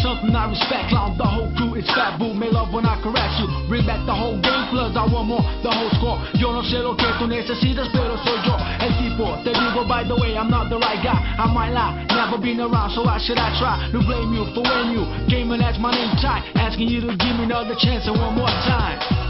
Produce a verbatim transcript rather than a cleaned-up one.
something I respect. Clown the whole crew, it's fat boo. Make love when I caress you. Bring back the whole game, plus I want more, the whole score. Yo no sé lo que tú necesitas, pero soy yo el tipo. Te digo by the way, I'm not the right guy. I might lie, never been around, so why should I try to blame you for when you came and asked my name tight, asking you to give me another chance and one more time.